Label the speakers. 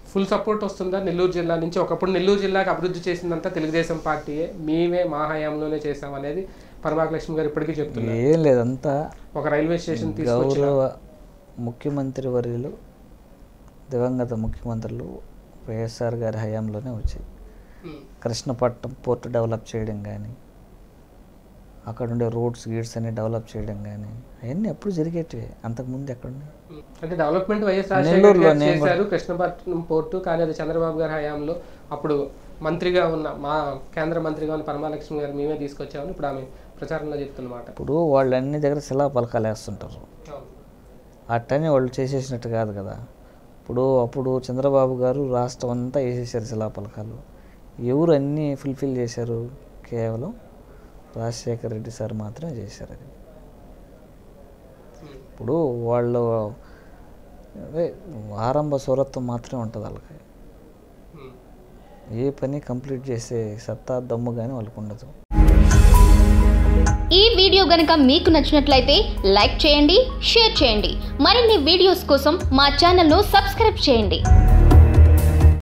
Speaker 1: Full support వస్తుందా నెల్లూరు జిల్లా నుంచి? ఒకప్పుడు నెల్లూరు జిల్లాకి అభివృద్ధి చేసిందంతా తెలుగుదేశం పార్టీయే, మేమే మా హయాంలోనే చేసాం అనేది పరమాక లక్ష్మి గారు ఇప్పటికీ చెప్తున్నారు.
Speaker 2: ఏం లేదంతా
Speaker 1: ఒక రైల్వే స్టేషన్
Speaker 2: గౌరవ ముఖ్యమంత్రి వర్యులు, దివంగత ముఖ్యమంత్రులు వైఎస్ఆర్ గారి హయాంలోనే వచ్చాయి. కృష్ణపట్నం పోర్ట్ డెవలప్ చేయడం కానీ, అక్కడ ఉండే రోడ్స్ గీడ్స్ అన్ని డెవలప్ చేయడం కానీ అవన్నీ ఎప్పుడు జరిగేటివే. అంతకుముందు ఎక్కడున్నాయి?
Speaker 1: అంటే డెవలప్మెంట్ వైఎస్ రాజశేఖర్ గారు చేశారు కృష్ణపట్నం పోర్టు, కానీ అది చంద్రబాబు గారి హయాంలో అప్పుడు మంత్రిగా ఉన్న మా కేంద్ర మంత్రిగా ఉన్న పరమాలక్ష్మి గారు మేమే తీసుకొచ్చామని ఇప్పుడు ఆమె ప్రచారంలో చెప్తున్నమాట.
Speaker 2: ఇప్పుడు వాళ్ళు అన్ని దగ్గర శిలా పలకాలు వేస్తుంటారు, అట్టని వాళ్ళు చేసేసినట్టు కాదు కదా. అప్పుడు చంద్రబాబు గారు రాష్ట్రం అంతా వేసేసారు శిలా పలకాలు. ఎవరు అన్నీ ఫుల్ఫిల్ చేశారు? కేవలం రాజశేఖర రెడ్డి సార్ మాత్రమే చేశారు. అది ఇప్పుడు వాళ్ళు అదే ఆరంభ సౌరత్వం మాత్రమే ఉంటుంది వాళ్ళకి. ఏ పని కంప్లీట్ చేసే సత్తా దమ్ము కానీ వాళ్ళకు ఉండదు.
Speaker 3: ఈ వీడియో గనుక మీకు నచ్చినట్లయితే లైక్ చేయండి, షేర్ చేయండి. మరిన్ని వీడియోస్ కోసం మా ఛానల్ను సబ్స్క్రైబ్ చేయండి.